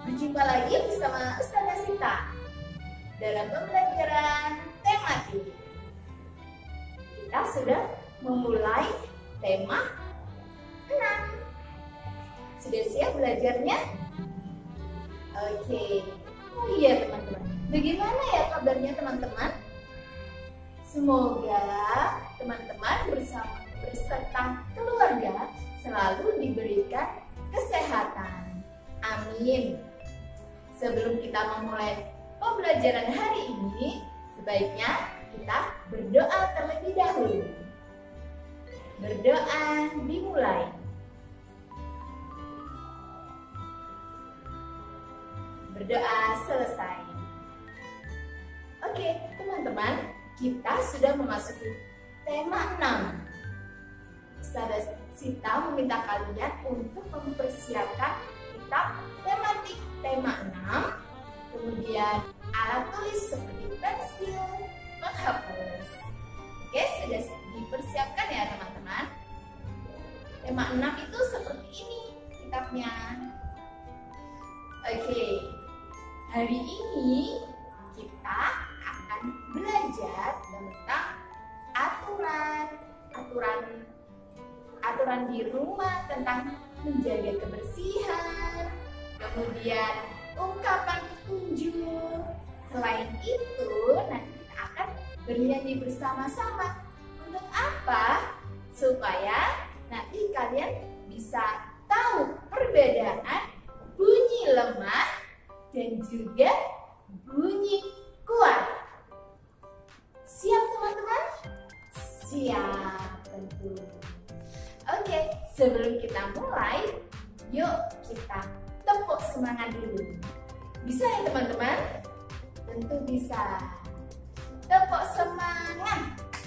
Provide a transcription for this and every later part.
Berjumpa lagi bersama Ustazah Sita dalam pembelajaran tematik. Kita sudah memulai tema 6. Sudah siap belajarnya? Oke. Oh iya teman-teman, bagaimana ya kabarnya teman-teman? Semoga teman-teman beserta keluarga selalu diberikan kesehatan. Amin. Sebelum kita memulai pembelajaran hari ini, sebaiknya kita berdoa terlebih dahulu. Berdoa dimulai. Berdoa selesai. Oke, teman-teman, kita sudah memasuki tema 6. Ustazah Sita meminta kalian untuk mempersiapkan kitab tematik tema 6, kemudian alat tulis seperti pensil, menghapus. Oke, sudah dipersiapkan ya teman-teman. Tema 6 itu seperti ini kitabnya. Oke, hari ini kita akan belajar tentang aturan di rumah, tentang menjaga kebersihan, kemudian ungkapan petunjuk. Selain itu, nanti kita akan bernyanyi bersama-sama. Untuk apa? Supaya nanti kalian bisa tahu perbedaan bunyi lemah dan juga bunyi kuat. Siap teman-teman? Siap tentu. Oke, sebelum kita mulai, yuk kita tepuk semangat dulu. Bisa ya teman-teman? Tentu bisa. Tepuk semangat.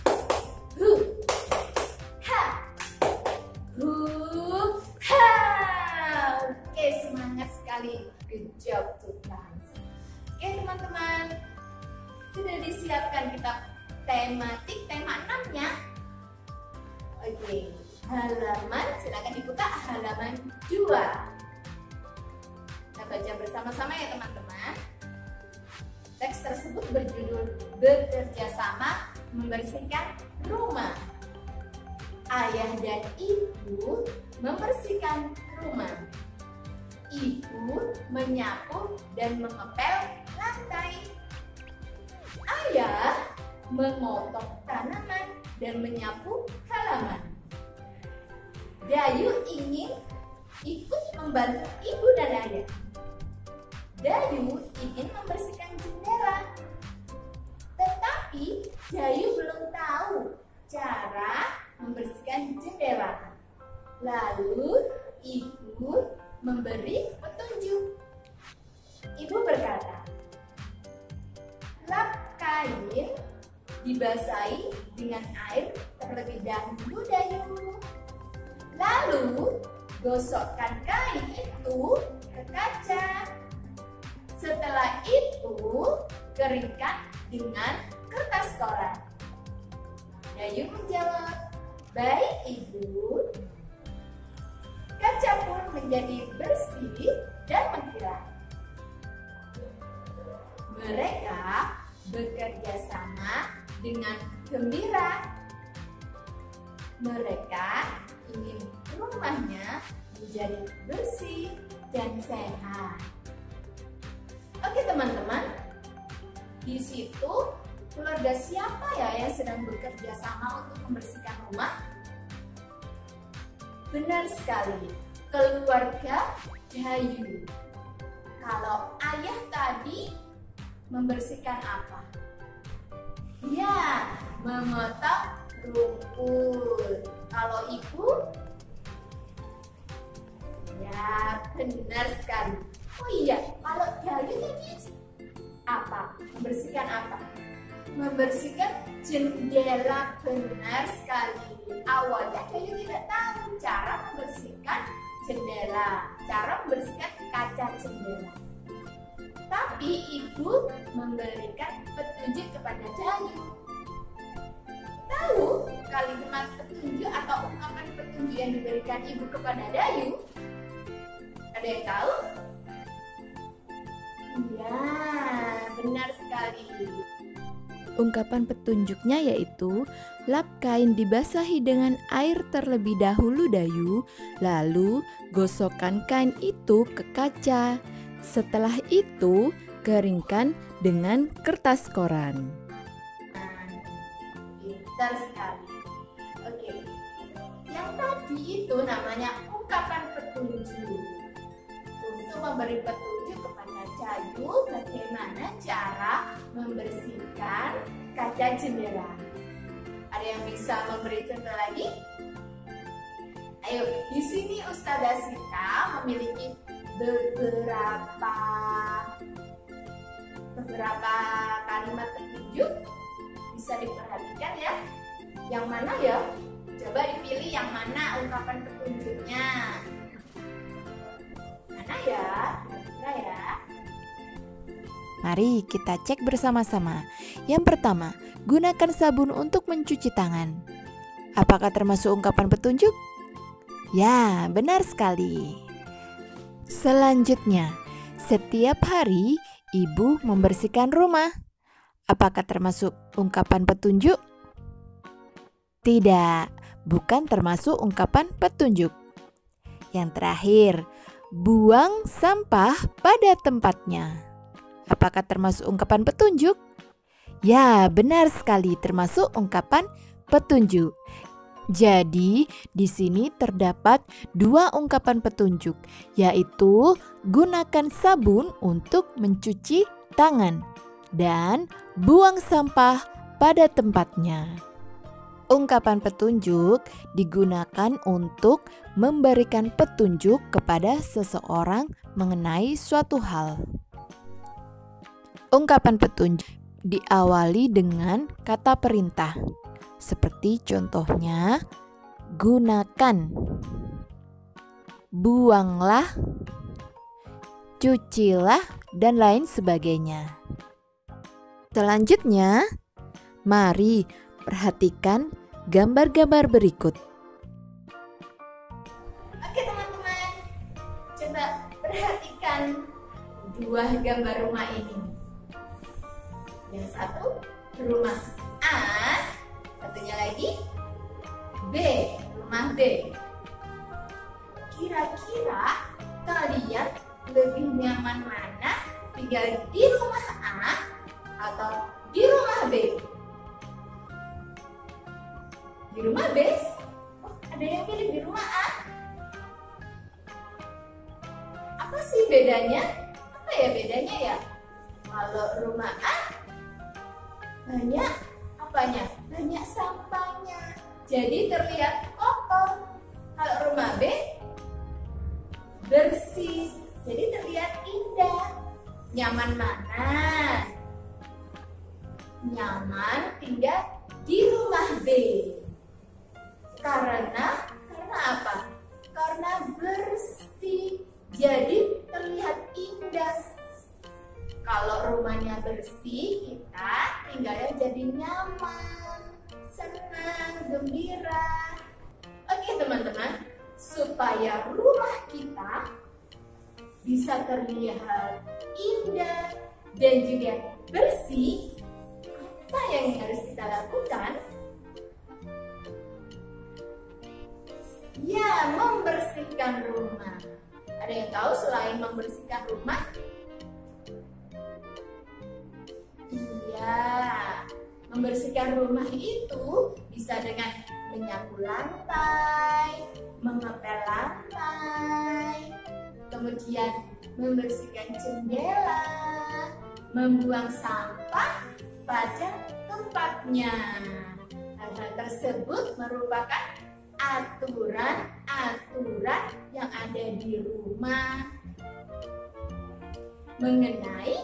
Ha. Ha. Oke, semangat sekali. Good job to guys. Oke teman-teman, sudah disiapkan kita tematik tema 6-nya. Oke, halaman, silakan dibuka halaman 2. Kita baca bersama-sama ya teman-teman. Teks tersebut berjudul Bekerja Sama Membersihkan Rumah. Ayah dan ibu membersihkan rumah. Ibu menyapu dan mengepel lantai. Ayah memotong tanaman dan menyapu halaman. Dayu ingin ikut membantu ibu dan ayah. Dayu ingin membersihkan jendela. Tetapi Dayu belum tahu cara membersihkan jendela. Lalu ibu memberi petunjuk. Ibu berkata, lap kain dibasahi dengan air terlebih dahulu Dayu. Lalu gosokkan kain itu ke kaca. Setelah itu keringkan dengan kertas koran. Dayu menjawab, baik ibu. Kaca pun menjadi bersih dan mengkilat. Mereka bekerja sama dengan gembira. Mereka ingin rumahnya menjadi bersih dan sehat. Oke teman-teman, di situ keluarga siapa ya yang sedang bekerja sama untuk membersihkan rumah? Benar sekali, keluarga Dayu. Kalau ayah tadi membersihkan apa? Ya, memotong rumput. Kalau ibu? Ya, benar sekali. Oh iya, kalau Dayu tadi apa? Membersihkan apa? Membersihkan jendela. Benar sekali. Awalnya Dayu tidak tahu cara membersihkan jendela, cara membersihkan kaca jendela. Tapi ibu memberikan petunjuk kepada Dayu. Tahu kalimat petunjuk atau ungkapan petunjuk yang diberikan ibu kepada Dayu? Ada yang tahu? sekali. Ungkapan petunjuknya yaitu, lap kain dibasahi dengan air terlebih dahulu Dayu, lalu gosokkan kain itu ke kaca. Setelah itu, keringkan dengan kertas koran. Pintar sekali. Oke, yang tadi itu namanya ungkapan petunjuk. Untuk memberi petunjuk kepada Dayu bagaimana cara membersihkan kaca jendela. Ada yang bisa memberi contoh lagi? Ayo, di sini Ustazah Sita memiliki beberapa kalimat petunjuk. Bisa diperhatikan ya. Yang mana ya? Coba dipilih yang mana ungkapan petunjuknya. Mana ya? Kira-kira ya. Mari kita cek bersama-sama. Yang pertama, gunakan sabun untuk mencuci tangan. Apakah termasuk ungkapan petunjuk? Ya, benar sekali. Selanjutnya, setiap hari ibu membersihkan rumah. Apakah termasuk ungkapan petunjuk? Tidak, bukan termasuk ungkapan petunjuk. Yang terakhir, buang sampah pada tempatnya. Apakah termasuk ungkapan petunjuk? Ya, benar sekali termasuk ungkapan petunjuk. Jadi, di sini terdapat dua ungkapan petunjuk, yaitu gunakan sabun untuk mencuci tangan dan buang sampah pada tempatnya. Ungkapan petunjuk digunakan untuk memberikan petunjuk kepada seseorang mengenai suatu hal. Ungkapan petunjuk diawali dengan kata perintah, seperti contohnya gunakan, buanglah, cucilah, dan lain sebagainya. Selanjutnya, mari perhatikan gambar-gambar berikut. Oke teman-teman, coba perhatikan dua gambar rumah ini. Yang satu rumah A, satunya lagi B, rumah B. Kira-kira kalian lebih nyaman mana, tinggal di rumah A atau di rumah B? Di rumah B? Oh, ada yang pilih di rumah A. Apa sih bedanya? Apa ya bedanya ya? Kalau rumah A banyak apanya? Banyak sampahnya. Jadi terlihat kotor. Kalau rumah B bersih. Jadi terlihat indah. Nyaman mana? Nyaman tinggal di rumah B. Karena apa? Karena bersih. Jadi terlihat indah. Kalau rumahnya bersih, kita tinggalnya jadi nyaman, senang, gembira. Oke teman-teman, supaya rumah kita bisa terlihat indah dan juga bersih, apa yang harus kita lakukan? Ya, membersihkan rumah. Ada yang tahu selain membersihkan rumah? Iya, membersihkan rumah itu bisa dengan menyapu lantai, mengepel lantai, kemudian membersihkan jendela, membuang sampah pada tempatnya. Hal-hal tersebut merupakan aturan-aturan yang ada di rumah mengenai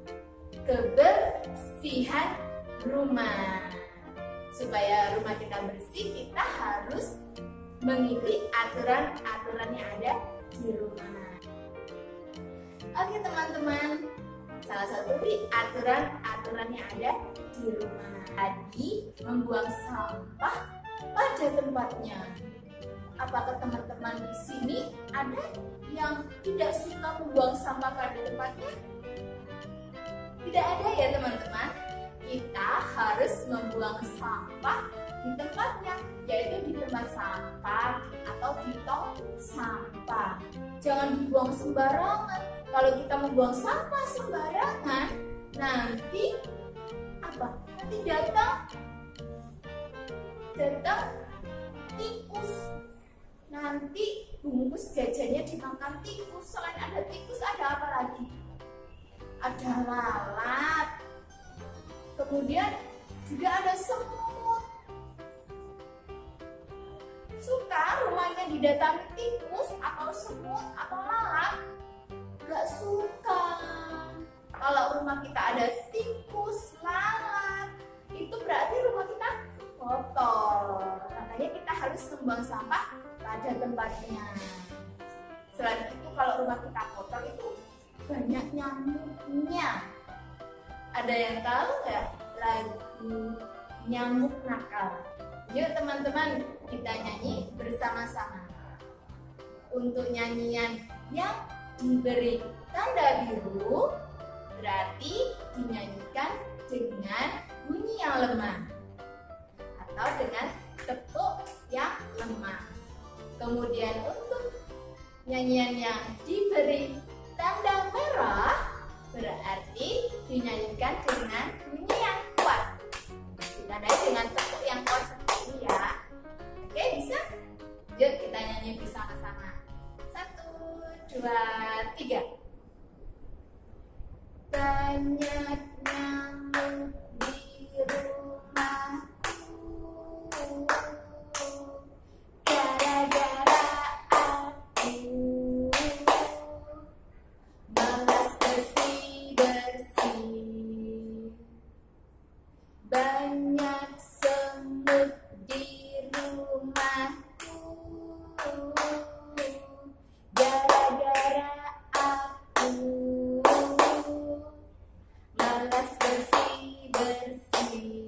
kebersihan rumah. Supaya rumah kita bersih, kita harus mengikuti aturan-aturan yang ada di rumah. Oke teman-teman, salah satu aturan-aturan yang ada di rumah tadi membuang sampah pada tempatnya. Apakah teman-teman di sini ada yang tidak suka membuang sampah pada tempatnya? Tidak ada ya teman-teman. Kita harus membuang sampah di tempatnya, yaitu di tempat sampah atau di tong sampah. Jangan dibuang sembarangan. Kalau kita membuang sampah sembarangan, nanti datang tikus. Nanti bungkus jajannya dimakan tikus. Selain ada tikus, ada apa lagi? Ada lalat. Kemudian juga ada semut. Suka rumahnya didatangi tikus atau semut atau lalat? Gak suka. Kalau rumah kita ada tikus, lalat, itu berarti rumah kita kotor. Makanya kita harus membuang sampah pada tempatnya. Selain itu, kalau rumah kita kotor itu banyak nyamuknya. Ada yang tahu nggak lagu Nyamuk Nakal? Yuk teman-teman, kita nyanyi bersama-sama. Untuk nyanyian yang diberi tanda biru berarti dinyanyikan dengan bunyi yang lemah atau dengan tepuk yang lemah. Kemudian untuk nyanyian yang diberi tanda merah berarti dinyanyikan dengan bunyi yang kuat. Ditandai dengan tepuk yang kuat seperti ini ya. Oke, bisa? Yuk kita nyanyi bersama-sama. 1, 2, 3. Banyak nyamuk di rumahku, gara-gara aku malas bersih-bersih. Banyak semut di rumahku, gara-gara aku malas bersih-bersih.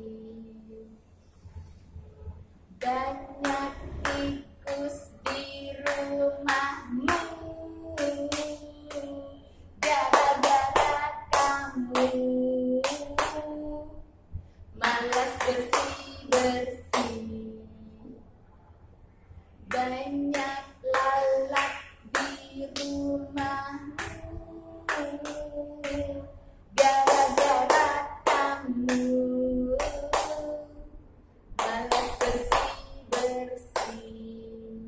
Banyak tikus di rumahmu, gara-gara kamu malas bersih-bersih. Banyak lalat di rumahmu, gara-gara kamu malas bersih-bersih.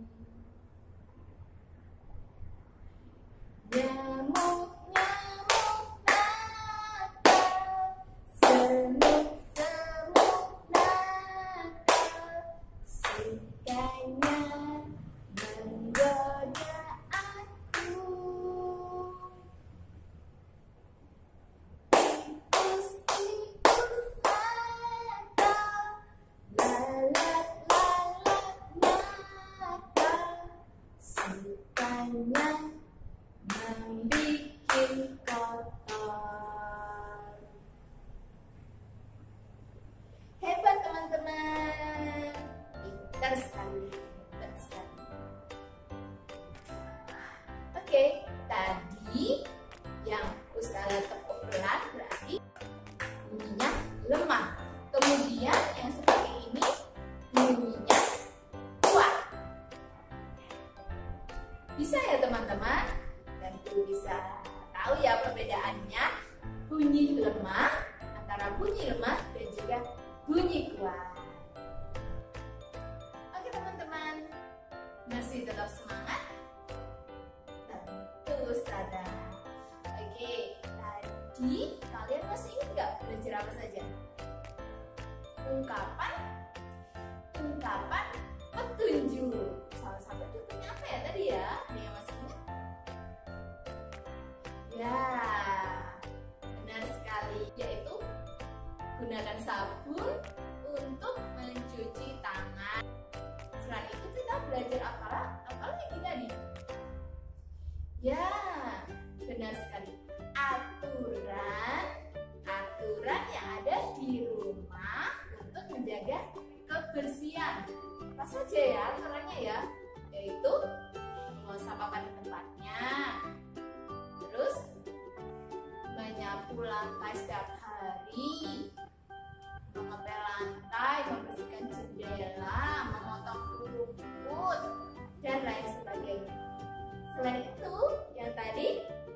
Nyamuk-nyamuk nakal, semut-semut nakal, sukanya menggoda aku. Tikus-tikus nakal, lalat-lalat nakal, sukanya membikin kotor. Hebat teman-teman, pintar sekali, hebat sekali. Oke, tadi yang Ustazah tepuk pelan berarti bunyinya lemah. Kemudian yang seperti ini bunyinya kuat. Bisa ya teman-teman? Tentu bisa tahu ya perbedaannya bunyi lemah antara bunyi lemah dan juga bunyi kuat. Oke teman-teman, masih tetap semangat? Tentu Ustazah. Oke, tadi kalian masih ingat nggak belajar apa saja? Ungkapan petunjuk. Salah satu contohnya apa ya tadi ya? Ada yang masih ingat? Ya, benar sekali, yaitu gunakan sabun untuk mencuci tangan. Selain itu kita belajar apa lagi tadi? Ya, benar sekali. Aturan yang ada di rumah untuk menjaga kebersihan. Apa saja ya aturannya ya? Yaitu membuang sampah pada tempatnya, terus menyapu menyapu lantai setiap hari, mengepel lantai, membersihkan jendela, memotong rumput, dan lain sebagainya. Selain itu, yang tadi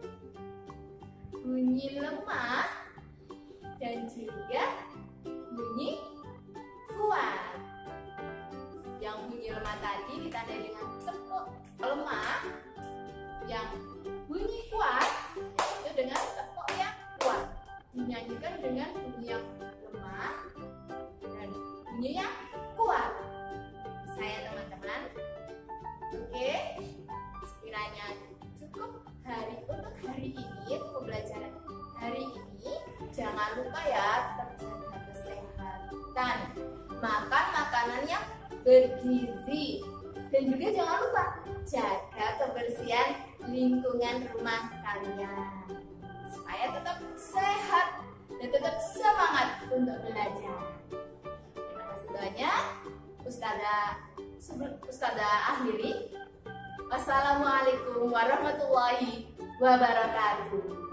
bunyi lemah dan juga bunyi kuat. Yang bunyi lemah tadi ditandai dengan tepuk lemah, yang bunyi kuat itu dengan tepuk yang kuat. Dinyanyikan dengan bunyi yang lemah dan bunyi yang kuat. Saya teman-teman. Oke, sekiranya cukup untuk hari ini, pembelajaran hari ini. Jangan lupa ya, tetap jaga kesehatan, makan makanan yang bergizi, dan juga jangan lupa jaga kebersihan lingkungan rumah kalian supaya tetap sehat dan tetap semangat untuk belajar. Terima kasih banyak. Ustazah akhiri. Wassalamualaikum warahmatullahi wabarakatuh.